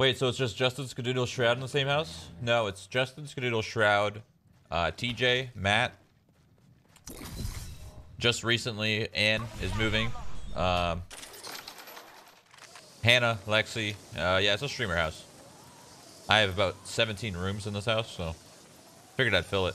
Wait, so it's just Justin Skadoodle Shroud in the same house? No, it's Justin Skadoodle Shroud, TJ, Matt. Just recently, Ann is moving. Hannah, Lexi. Yeah, it's a streamer house. I have about 17 rooms in this house, so figured I'd fill it.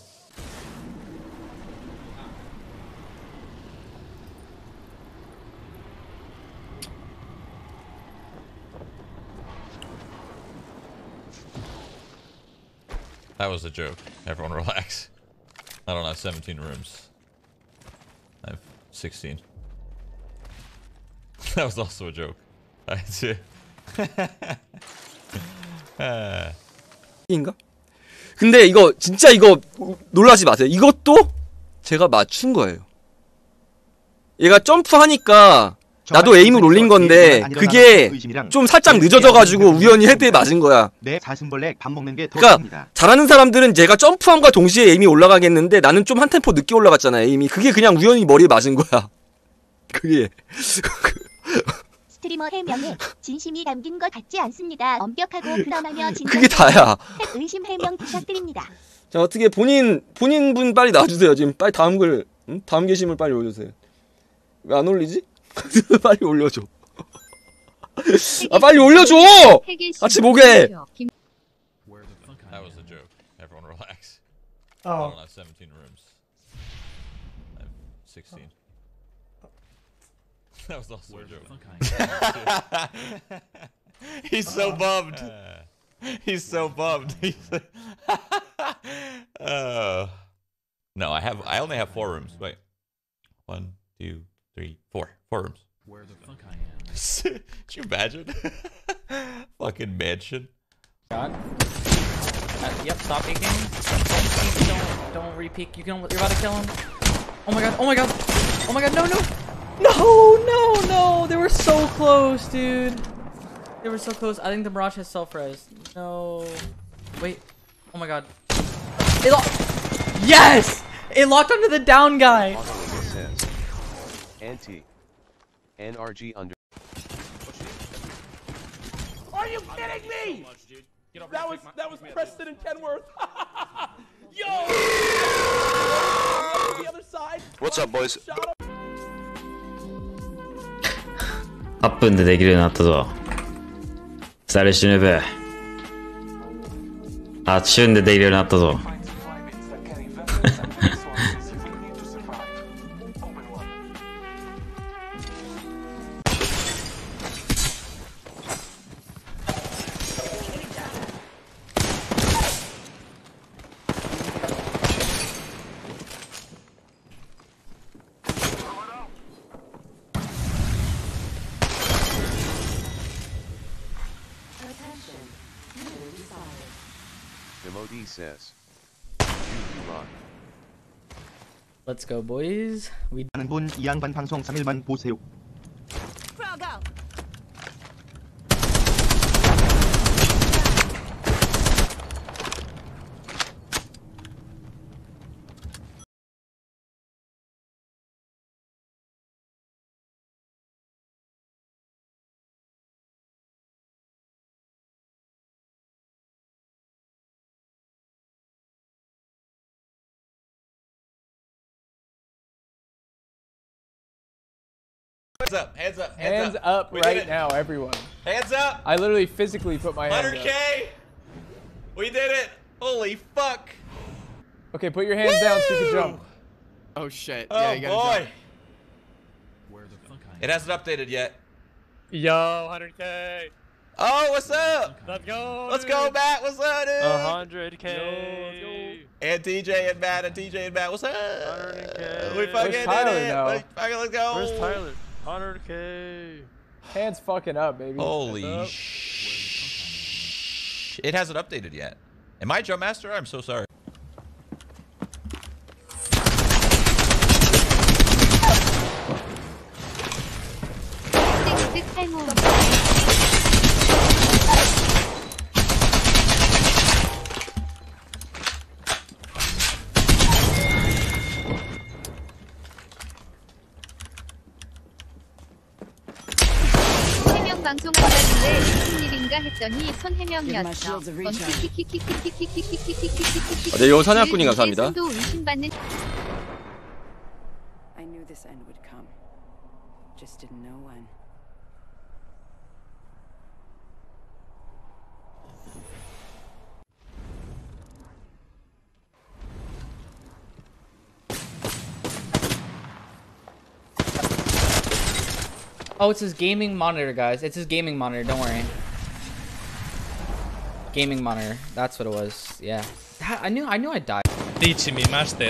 That was a joke. Everyone relax. I don't have 17 rooms. I have 16. That was also a joke. I see. 인가? 근데 이거 진짜 이거 놀라지 마세요. 이것도 제가 맞춘 거예요. 얘가 점프하니까 나도 에임을 올린 건데 그게 좀 살짝 늦어져가지고 우연히 헤드에 맞은 거야. 그러니까 잘하는 사람들은 얘가 점프함과 동시에 에임이 올라가겠는데 나는 좀 한 템포 늦게 올라갔잖아 에임이. 그게 그냥 우연히 머리에 맞은 거야. 그게 스트리머 해명에 진심이 담긴 것 같지 않습니다. 엄격하고 근엄하며 그게 다야. 의심 해명 부탁드립니다. 자 어떻게 본인 분 빨리 놔주세요. 지금 빨리 다음 글 다음 게시물 빨리 올려주세요. 왜 안 올리지? 빨리 올려줘. 아 빨리 올려줘! 같이 보게! That was a joke. Everyone relax. I don't have 17 rooms. I have 16. That was also a joke. He's so bummed. He's so bummed. No, I only have 4 rooms. Wait. 1, 2, 3, 4. 4 rooms. Where the fuck I am? Could you imagine? Fucking mansion. God. Yep, stop peeking. Don't re-peek. You're about to kill him. Oh my god, oh my god. Oh my god, no. No. They were so close, dude. They were so close. I think the Mirage has self-res. No. Wait. Oh my god. It yes! It locked onto the down guy. Anti. NRG under. Are you kidding me? That was Preston and Kenworth. Yo! The other side. What's up, boys? 8分でできるようになったぞ。されしぬべ。8分でできるようになったぞ。 Demodi says. Let's go, boys. We 하는 분 이 양반 방송 3일만 보세요. Hands up, hands up right now, everyone. Hands up! I literally physically put my hands 100K! up. We did it! Holy fuck! Okay, put your hands down so you can jump. Oh shit. Oh yeah, you gotta boy! jump. Where the fuck it hasn't updated yet. Yo, 100K! Oh, what's up? Let's go! Let's go, Matt! What's up, dude? 100K! And TJ and Matt, what's up? 100K! We fucking did it! Let's go! Where's Tyler? 100K! Hands fucking up, baby. Holy sh! It hasn't updated yet. Am I Jump Master? I'm so sorry. 방송 받았는데 무슨 일입니까? 누군가 했더니 손해명이었어. 네, 요 사냥꾼이 감사합니다. 손도 의심받는. I knew this end would come. Just didn't know when. Oh, it's his gaming monitor, guys. It's his gaming monitor. Don't worry. Gaming monitor. That's what it was. Yeah. I knew I died. Teach me, master.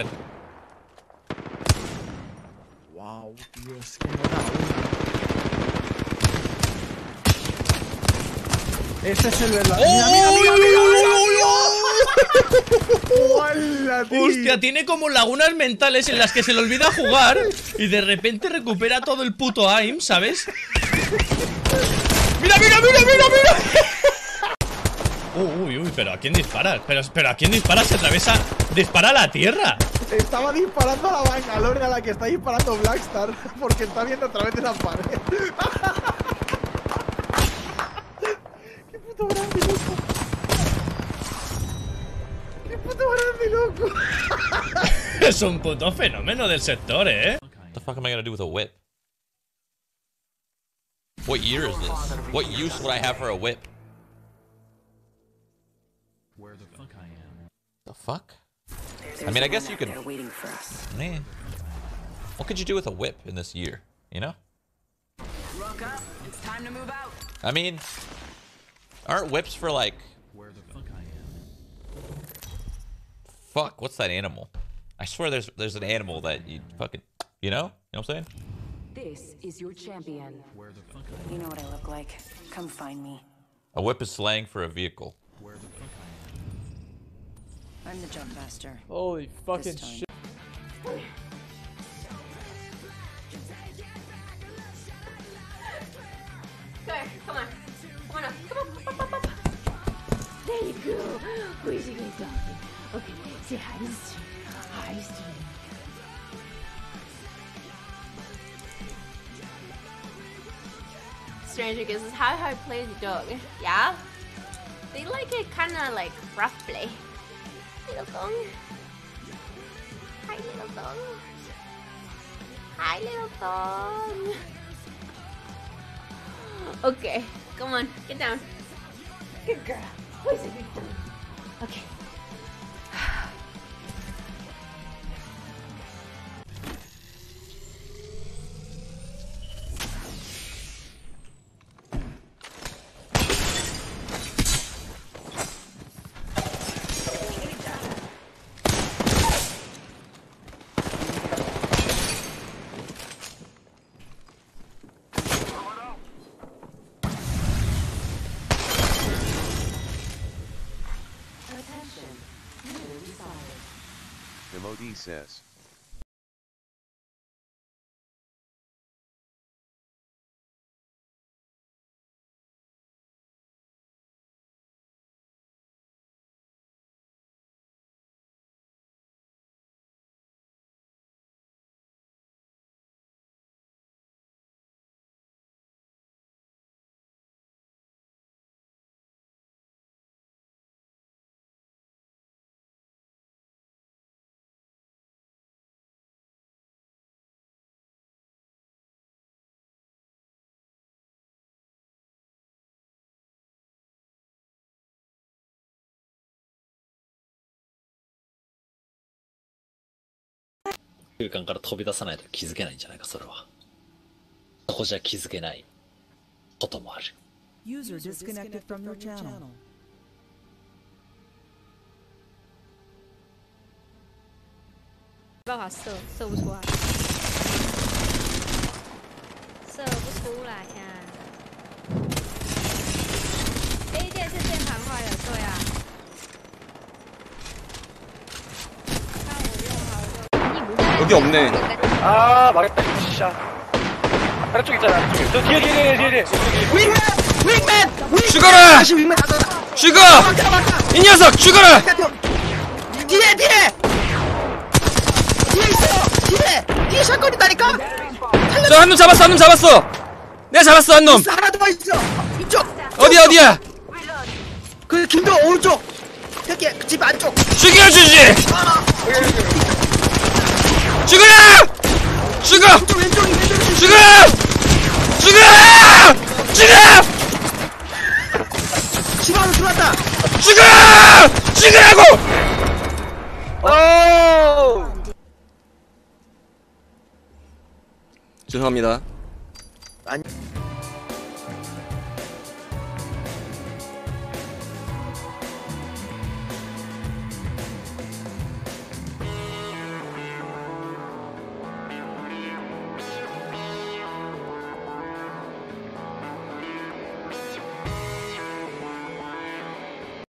Wow, Dios, ese es el verdadero. Hostia, tiene como lagunas mentales en las que se le olvida jugar y de repente recupera todo el puto aim, ¿sabes? ¡Mira! Uy, pero ¿a quién dispara? Pero ¿a quién dispara? Se atraviesa. Dispara a la tierra. Estaba disparando a la Bangalore a la que está disparando Blackstar porque está viendo a través de la pared. ¡Qué puto grande, loco! ¡Qué puto grande, loco! Es un puto fenómeno del sector, ¿eh? What the fuck am I gonna do with a whip? What year is this? What use would I have for a whip? The fuck? I mean, I guess you could. Man, what could you do with a whip in this year? You know? It's time to move out. I mean, aren't whips for like? Fuck, what's that animal? I swear there's an animal that you fucking, you know? You know what I'm saying? This is your champion. You know what I look like. Come find me. A whip is slang for a vehicle. I'm the jump master. Holy fucking shit. Come on. There you go. Where's your dog? Okay, say hi to the stream. Hi, stream. Stranger Gives us how I play the dog. Yeah? They like it kinda like roughly. Little dog. Hi, little dog. Hi, little dog. Okay, come on, get down. Good girl. Where's the big dog? Okay. Demodi says. 空間から飛び出さないと気づけないんじゃないか、それは。ここじゃ気づけないこともある。 User disconnected from your channel. 办法射不出来，射不出来呀！A键是键盘坏了，对啊。 여기 없네. 아, 망했다. 진짜. 아래쪽 있잖아. 아래쪽에. 저 뒤에. 윙맨! 죽어라! 죽어! 이 녀석 죽어라! 뒤에 있어! 뒤에 샷건이다니까! 저 한 놈 잡았어! 내가 잡았어 한 놈! 하나 더 있어! 이쪽! 어디야? 둘다 오른쪽. 새끼 집 안쪽. 죽여주지. 죽어라. 죽어. 죽어. 죽어. 죽어. 집 안으로 들어왔다. 죽어. 죽으라고. 죄송합니다.